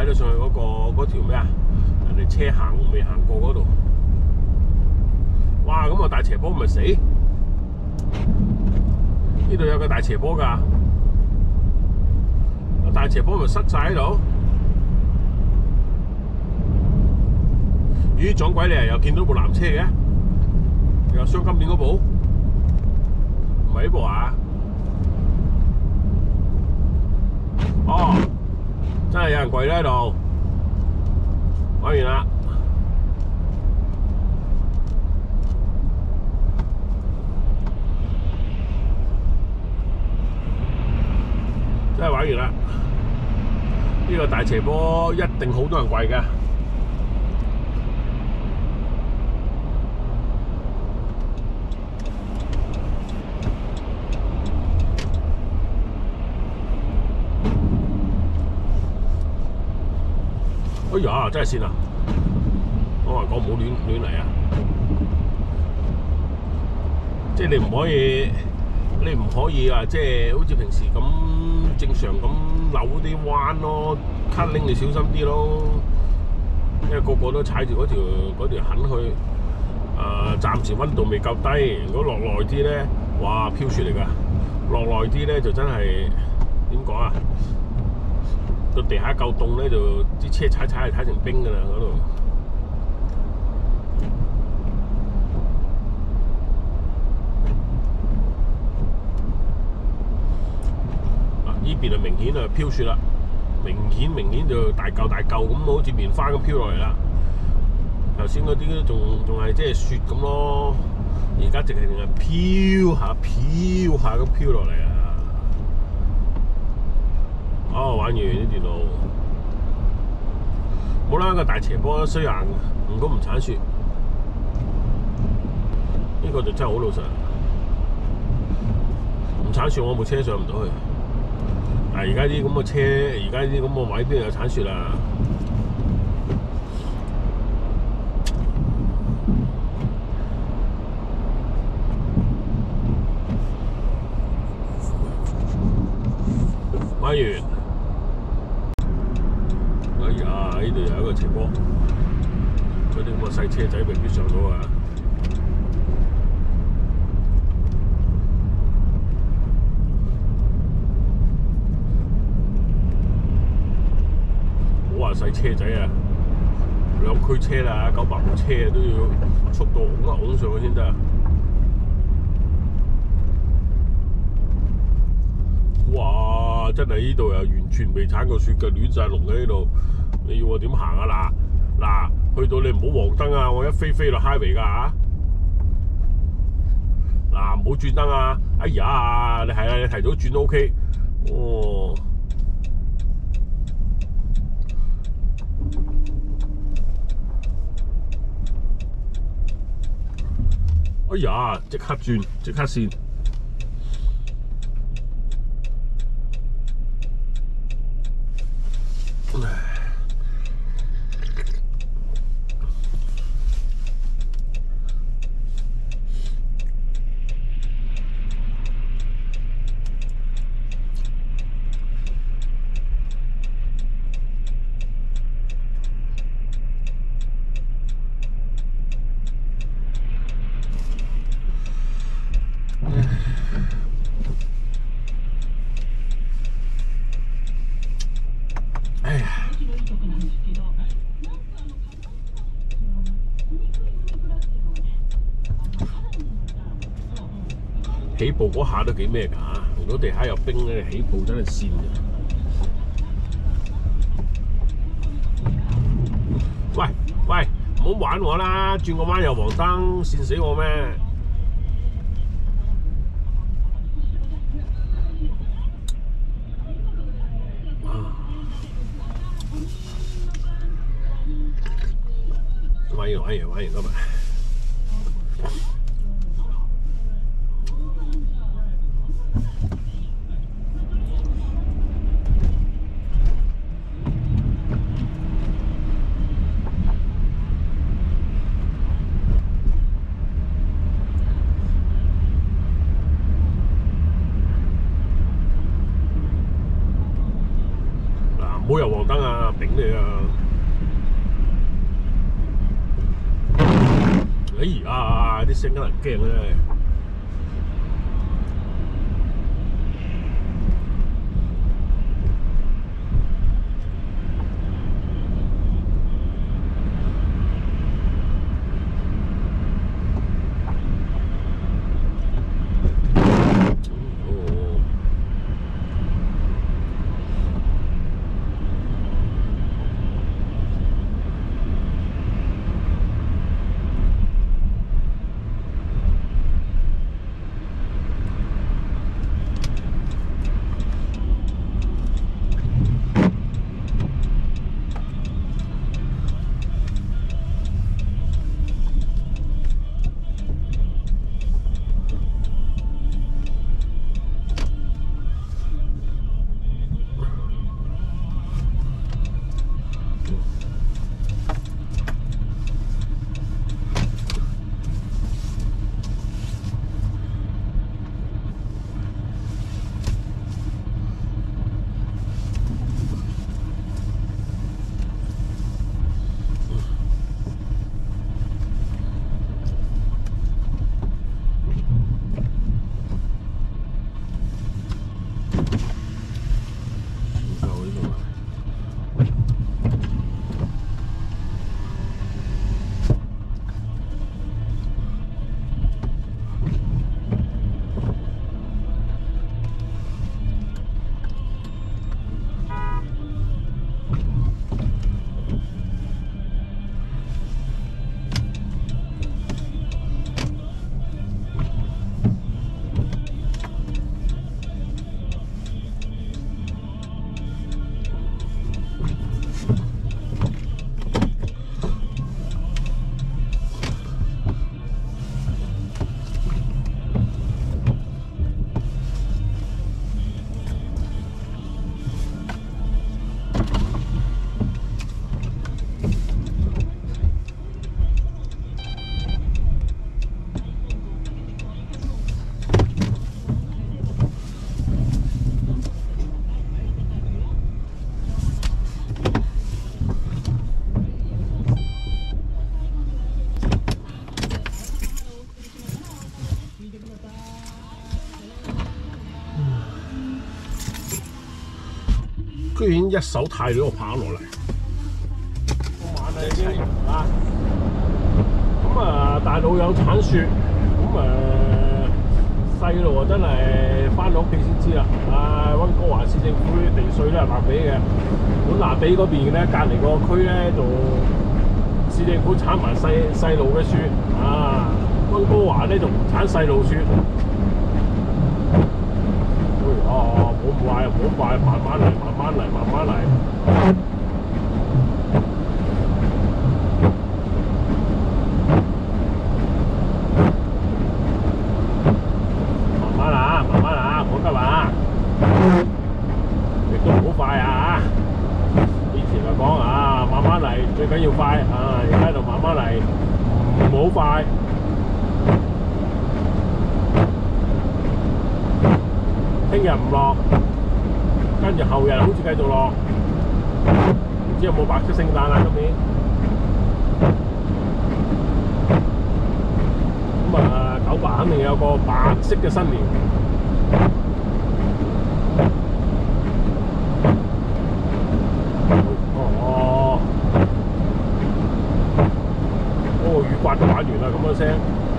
踩咗上去嗰條咩啊？人哋車未行過嗰度。哇！咁個大斜坡咪死？呢度有個大斜坡㗎，個大斜坡咪塞晒喺度。咦！撞鬼你啊！又見到部藍車嘅，又雙金鏈嗰部，唔係呢部啊？哦，真係有人跪喺度，玩完啦。真係玩完啦！呢個大斜坡一定好多人跪㗎。哎呀，真係跣啊！我話講唔好亂嚟啊！即係你唔可以啊！即係好似平時咁正常咁扭啲彎咯，卡拎你小心啲咯，因為個個都踩住嗰條痕去。暫時溫度未夠低，如果落耐啲咧，哇飄雪嚟㗎！落耐啲咧就真係點講啊？個地下夠凍咧，就啲車踩成冰㗎啦嗰度。呢邊就明顯啊飄雪啦，明顯就大嚿咁，好似棉花咁飄落嚟啦。頭先嗰啲仲係即係雪咁咯，而家淨係飄下咁飄落嚟啊！哦，玩完呢段路，冇啦，個大斜坡雖然如果唔鏟雪，呢個就真係好老實。唔鏟雪，我部車上唔到去。但係而家啲咁嘅車，而家啲咁嘅位邊有鏟雪啊？玩完，哎呀！呢度有一個斜坡，嗰啲咁嘅細車仔未必上到啊！唔好話細車仔啊，2驅車啦，900部車都要速度拱上去先得啊！哇！真係呢度又完全未鏟過雪嘅，亂晒龍喺呢度。你要我點行啊？嗱，去到你唔好黃燈啊！我一飛落 highway 㗎嚇。嗱，唔好轉燈啊！哎呀，你係啊，你提早轉都 OK。哦。哎呀！即刻轉，即刻線。起步嗰下都幾咩㗎嚇！如果地下有冰咧，起步真係跣嘅。喂，唔好玩我啦！轉個彎又黃燈，跣死我咩？玩完今日。唔好有黃燈啊！頂你嚟啊！哎呀，啲聲真係驚咧！居然一手太咗個棒落嚟，個晚啊已經啊，咁啊大佬有鏟雪，咁細路啊真係翻到屋企先知啦。溫哥華市政府啲地稅都係難俾嘅，本拿比嗰邊咧隔離個區咧就市政府鏟埋細路嘅雪，溫哥華咧就唔鏟細路雪。唔好快，唔好快，慢慢嚟，慢慢嚟，慢慢嚟。慢慢啊，慢慢啊，唔好急啊！亦都唔好快啊！以前就講慢慢嚟，最緊要快而家就慢慢嚟，唔好快。聽日唔落。跟住後日好似繼續落，唔知有冇白色聖誕啊？今年咁九巴肯定有個白色嘅新年。雨刮都玩完啦，咁嘅聲。